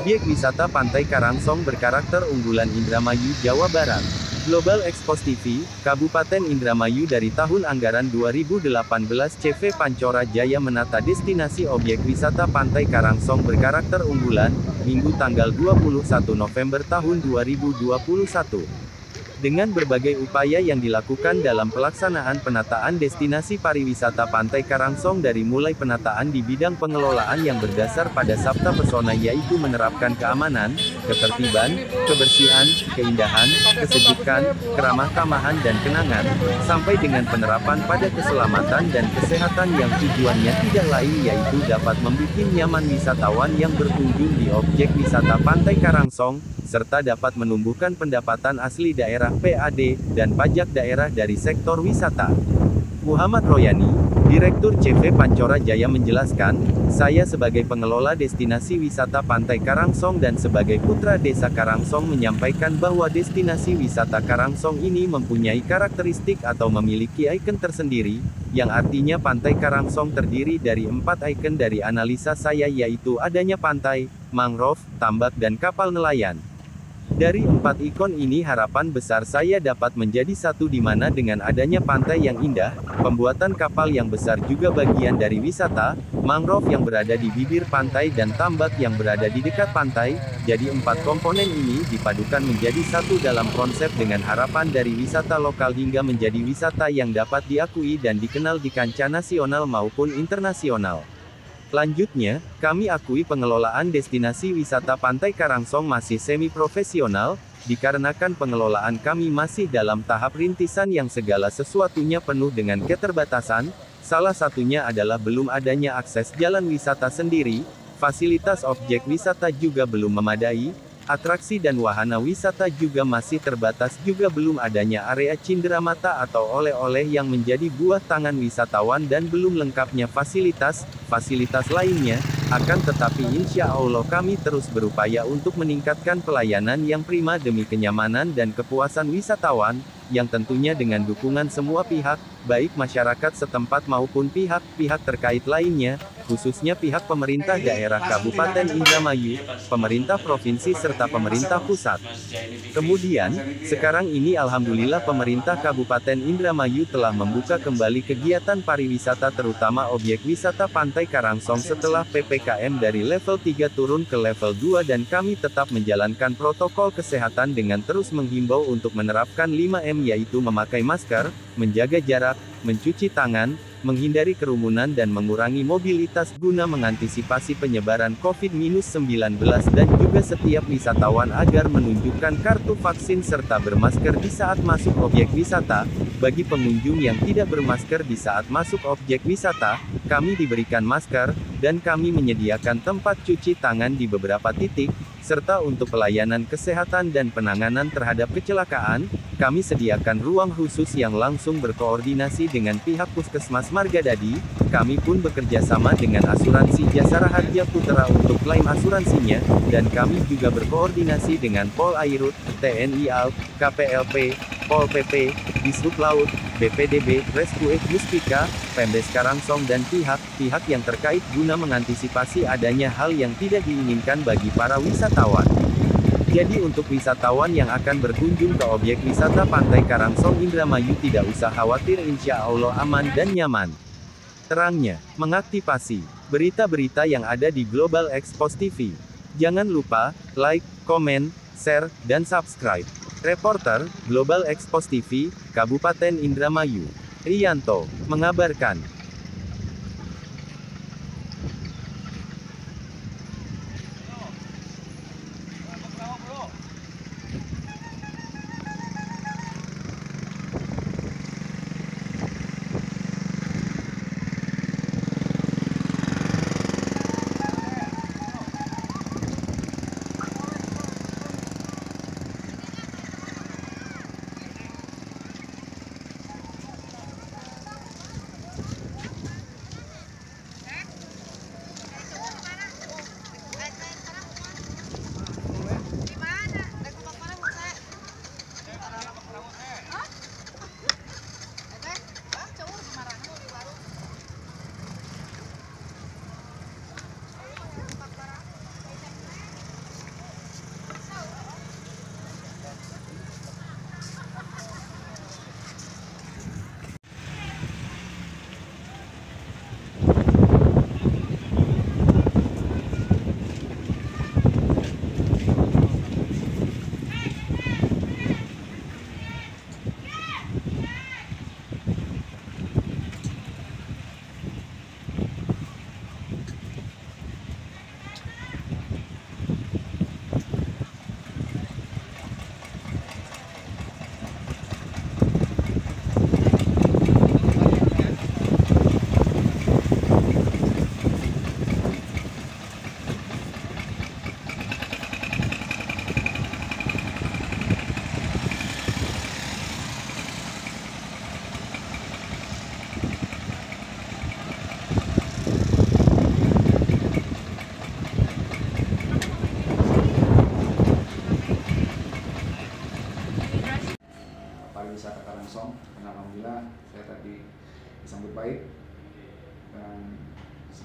Objek wisata Pantai Karangsong berkarakter unggulan Indramayu, Jawa Barat. Global Expos TV, Kabupaten Indramayu dari tahun anggaran 2018 CV Pancora Jaya menata destinasi objek wisata Pantai Karangsong berkarakter unggulan, Minggu tanggal 21 November tahun 2021. Dengan berbagai upaya yang dilakukan dalam pelaksanaan penataan destinasi pariwisata Pantai Karangsong dari mulai penataan di bidang pengelolaan yang berdasar pada Sabta Pesona yaitu menerapkan keamanan, ketertiban, kebersihan, keindahan, kesejukan, keramah tamahan dan kenangan, sampai dengan penerapan pada keselamatan dan kesehatan yang tujuannya tidak lain yaitu dapat membuat nyaman wisatawan yang berkunjung di objek wisata Pantai Karangsong, serta dapat menumbuhkan pendapatan asli daerah PAD, dan pajak daerah dari sektor wisata. Muhammad Royani, Direktur CV Pancora Jaya menjelaskan, saya sebagai pengelola destinasi wisata Pantai Karangsong dan sebagai putra desa Karangsong menyampaikan bahwa destinasi wisata Karangsong ini mempunyai karakteristik atau memiliki ikon tersendiri, yang artinya Pantai Karangsong terdiri dari 4 ikon dari analisa saya yaitu adanya pantai, mangrove, tambak dan kapal nelayan. Dari 4 ikon ini harapan besar saya dapat menjadi satu di mana dengan adanya pantai yang indah, pembuatan kapal yang besar juga bagian dari wisata, mangrove yang berada di bibir pantai dan tambak yang berada di dekat pantai, jadi 4 komponen ini dipadukan menjadi satu dalam konsep dengan harapan dari wisata lokal hingga menjadi wisata yang dapat diakui dan dikenal di kancah nasional maupun internasional. Lanjutnya, kami akui pengelolaan destinasi wisata Pantai Karangsong masih semi-profesional, dikarenakan pengelolaan kami masih dalam tahap rintisan yang segala sesuatunya penuh dengan keterbatasan, salah satunya adalah belum adanya akses jalan wisata sendiri, fasilitas objek wisata juga belum memadai, atraksi dan wahana wisata juga masih terbatas juga belum adanya area cenderamata atau oleh-oleh yang menjadi buah tangan wisatawan dan belum lengkapnya fasilitas lainnya, akan tetapi insya Allah kami terus berupaya untuk meningkatkan pelayanan yang prima demi kenyamanan dan kepuasan wisatawan, yang tentunya dengan dukungan semua pihak, baik masyarakat setempat maupun pihak-pihak terkait lainnya, khususnya pihak pemerintah daerah Kabupaten Indramayu, pemerintah provinsi serta pemerintah pusat. Kemudian, sekarang ini alhamdulillah pemerintah Kabupaten Indramayu telah membuka kembali kegiatan pariwisata terutama objek wisata Pantai Karangsong setelah PPKM dari level 3 turun ke level 2 dan kami tetap menjalankan protokol kesehatan dengan terus menghimbau untuk menerapkan 5M yaitu memakai masker, menjaga jarak, mencuci tangan, menghindari kerumunan dan mengurangi mobilitas guna mengantisipasi penyebaran COVID-19 dan juga setiap wisatawan agar menunjukkan kartu vaksin serta bermasker di saat masuk objek wisata. Bagi pengunjung yang tidak bermasker di saat masuk objek wisata, kami diberikan masker, dan kami menyediakan tempat cuci tangan di beberapa titik, serta untuk pelayanan kesehatan dan penanganan terhadap kecelakaan, kami sediakan ruang khusus yang langsung berkoordinasi dengan pihak Puskesmas Margadadi. Kami pun bekerja sama dengan asuransi Jasara Harja Putra untuk klaim asuransinya, dan kami juga berkoordinasi dengan Pol Airut, TNI AL, KPLP, Pol PP, Dishub Laut, BPDB, Rescue Muspika, Pemdes Karangsong dan pihak-pihak yang terkait guna mengantisipasi adanya hal yang tidak diinginkan bagi para wisatawan. Jadi untuk wisatawan yang akan berkunjung ke objek wisata Pantai Karangsong Indramayu tidak usah khawatir insya Allah aman dan nyaman. Terangnya, mengaktifasi berita-berita yang ada di Global Expos TV. Jangan lupa, like, komen, share, dan subscribe. Reporter, Global Expos TV, Kabupaten Indramayu, Rianto, mengabarkan.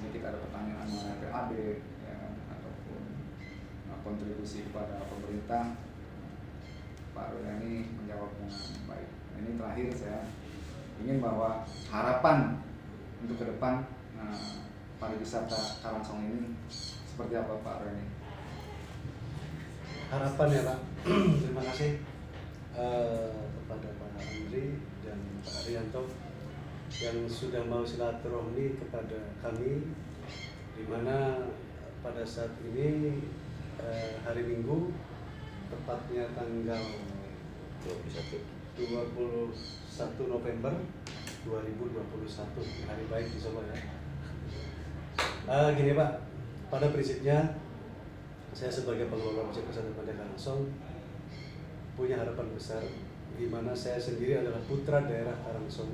sedikit ada pertanyaan mengenai PAD ya, ataupun kontribusi kepada pemerintah, Pak Royani menjawab dengan baik. Ini terakhir saya ingin bahwa harapan untuk ke depan pariwisata Karangsong ini seperti apa Pak Royani? Harapan ya Pak, terima kasih kepada Pak Andri dan Pak Arianto yang sudah mau silaturahmi kepada kami, di mana pada saat ini hari Minggu, tepatnya tanggal 21 November 2021, hari baik di Solo ya. Gini Pak, pada prinsipnya saya sebagai pengelola objek wisata Pantai Karangsong punya harapan besar, di mana saya sendiri adalah putra daerah Karangsong.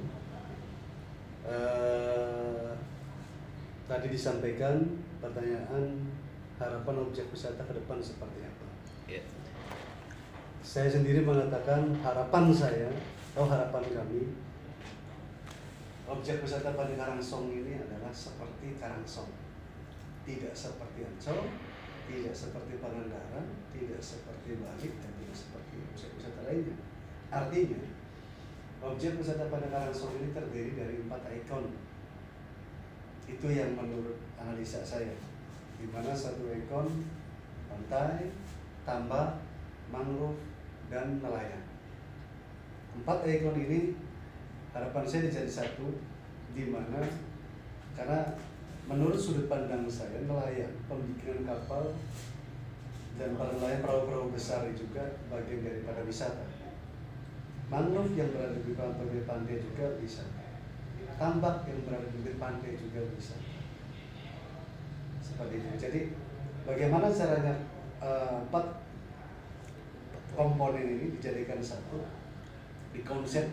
Tadi disampaikan pertanyaan harapan objek wisata ke depan seperti apa. Yeah. Saya sendiri mengatakan harapan saya atau harapan kami, objek wisata Pantai Karangsong ini adalah seperti Karangsong, tidak seperti Ancol, tidak seperti Pangandaran, tidak seperti Bali, dan tidak seperti objek wisata lainnya. Artinya, objek wisata Pantai Karangsong ini terdiri dari 4 ikon. Itu yang menurut analisa saya, di mana 1 ikon pantai, tambak, mangrove, dan nelayan. 4 ikon ini harapan saya dijadi satu, di mana karena menurut sudut pandang saya, nelayan, pembikinan kapal, dan para nelayan perahu-perahu besar juga bagian daripada wisata. Mangrove yang berada di pinggir pantai juga bisa. Tambak yang berada di pinggir pantai juga bisa. Seperti itu. Jadi bagaimana caranya 4 komponen ini dijadikan satu, dikonsep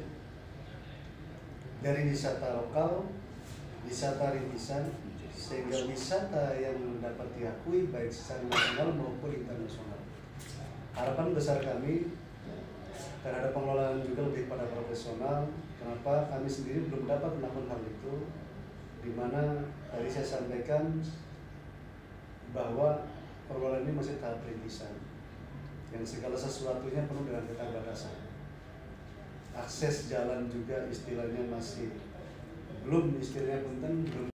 dari wisata lokal, wisata rintisan, sehingga wisata yang dapat diakui baik secara nasional maupun internasional. Harapan besar kami terhadap pengelolaan juga lebih pada profesional. Kenapa? Kami sendiri belum dapat melakukan hal itu, di mana tadi saya sampaikan bahwa pengelolaan ini masih tahap rintisan, yang segala sesuatunya penuh dengan keterbatasan. Akses jalan juga istilahnya masih belum, istilahnya punten belum